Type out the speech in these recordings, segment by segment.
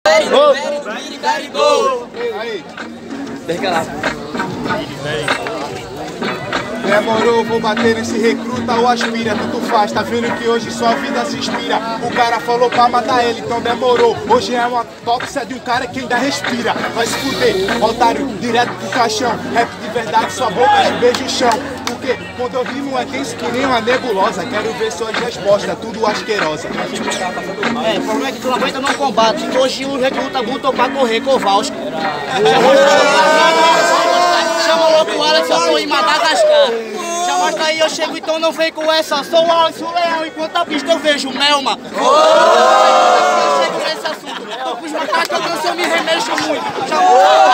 Very go! Aí. Deixa lá. Demorou, vou bater nesse recruta ou aspira, tanto faz, tá vendo que hoje sua vida se inspira. O cara falou pra matar ele, então demorou. Hoje é uma autópsia de um cara que ainda respira. Vai se fuder, otário, direto pro caixão. Rap de verdade, sua boca de beijo o chão. Porque quando eu rimo é tenso que nem uma nebulosa. Quero ver suas respostas, tudo asquerosa. O problema é que tu não aguenta no combate. Hoje o recruta botou pra correr Kowalski. Chama logo o Alex, eu tô em Madagascar. Já mostra aí, eu chego, então não vem com essa. Sou o Alex, o leão, enquanto a pista eu vejo o Melma. Eu chego nesse assunto. Tô com os macacos, eu danço, eu me remexo muito. Já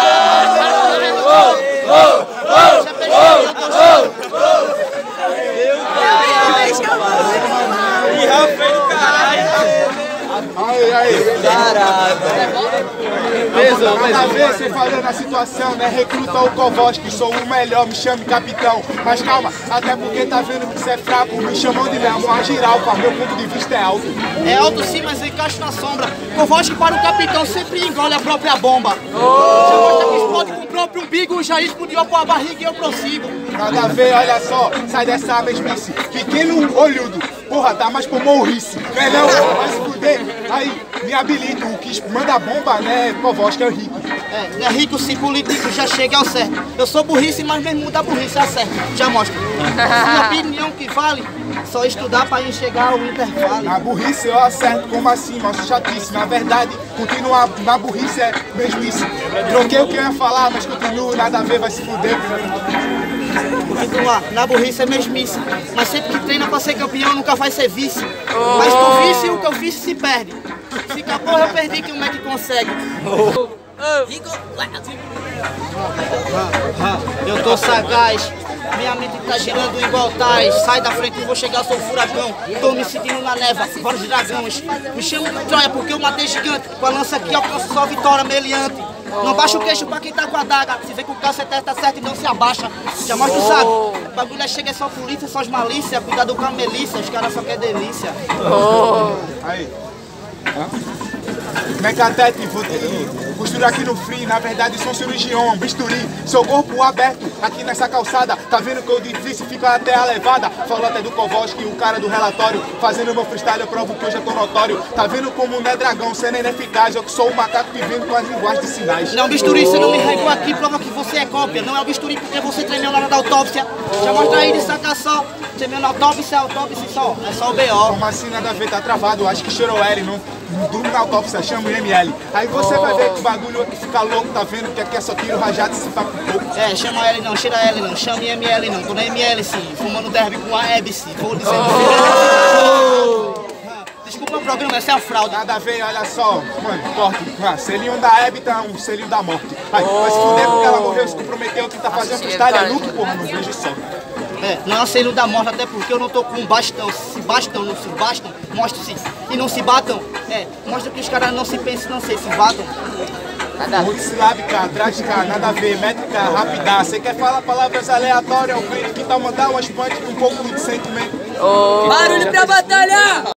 Aí. Caraca. Pesou, nada a ver você falando a situação, né? Recruta o Kowalski, sou o melhor, me chame capitão. Mas calma, até porque tá vendo que você é fraco, me chamam de Léo, uma girafa, meu ponto de vista é alto. É alto sim, mas eu encaixo na sombra. Kowalski para o capitão sempre engole a própria bomba. Já mostra que explode com o próprio umbigo, já explodiu com a barriga e eu prossigo. Nada a ver, olha só, sai dessa mesmice. Pequeno olhudo, porra, dá mais pra morrice. Melhor, vai se fuder. Aí, me habilito, o que manda bomba, né? Kowalski é rico. É rico sim, político já chega ao certo. Eu sou burrice, mas mesmo da burrice acerto. Já mostra. Minha opinião que vale, só estudar pra enxergar o intervalo. Na burrice eu acerto, como assim? Mostra chatice. Na verdade, continuar na burrice é mesmice. Troquei o que eu ia falar, mas continuo, nada a ver, vai se fuder. Continuar, na burrice é mesmice. Mas sempre que treina pra ser campeão, nunca vai ser vice. Mas tu vice, o que eu vice se perde. Fica porra, eu perdi, que o Mac consegue. Eu tô sagaz, minha mente tá girando igual tais. Sai da frente, eu vou chegar, sou furacão. Tô me sentindo na neva, vários dragões. Me chamo de Troia porque eu matei gigante. Com a lança aqui alcanço só vitória meliante. Não baixa o queixo pra quem tá com a daga. Se vê que o cacete tá certo e não se abaixa. Já mostra o saco. O bagulho chega é só polícia, só as malícias. Cuidado com a melícia, os caras só querem delícia. Aí. Mecatete, vou te costurar aqui no free. Na verdade sou um cirurgião, bisturi. Seu corpo aberto aqui nessa calçada. Tá vendo que eu difícil fica até a levada. Falou até do Kowalski, o cara do relatório. Fazendo meu freestyle eu provo que eu já tô notório. Tá vendo como não é dragão, sendo ineficaz. Eu que sou o macaco vivendo com as linguagens de sinais. Não, bisturi, você não me regou aqui, prova que você é cópia. Não é o bisturi porque você tremeu na hora da autópsia. Já mostra aí de sacar só. Tremeu na autópsia, só. É só o B.O. Como assim nada a ver, tá travado. Acho que chorou L, não durmo na autópsia, chama o ML. Aí você vai ver que o bagulho aqui fica louco, tá vendo que aqui é só tiro rajado e se papo pouco. É, chama L não, cheira L não, chama ML não, tô na ML sim, fumando derby com a Hebe sim, vou dizer Desculpa o programa, essa é a fraude. Nada a ver, olha só, mano, corte. Selinho da Hebe tá um selinho da morte. Aí, vai se fuder porque ela morreu, se comprometeu que tá fazendo freestyle, é luto, porra, não vejo só. Não é um selinho da morte, até porque eu não tô com um bastão. Se bastam, não se bastam, mostra-se e não se batam. Mostra que os caras não se pensam, não sei se batam. Multissilábica, trágica, nada a ver, métrica, rapidar. Você quer falar palavras aleatórias, o cliente que tá mandando umas punch com um pouco de sentimento. Barulho pra batalhar!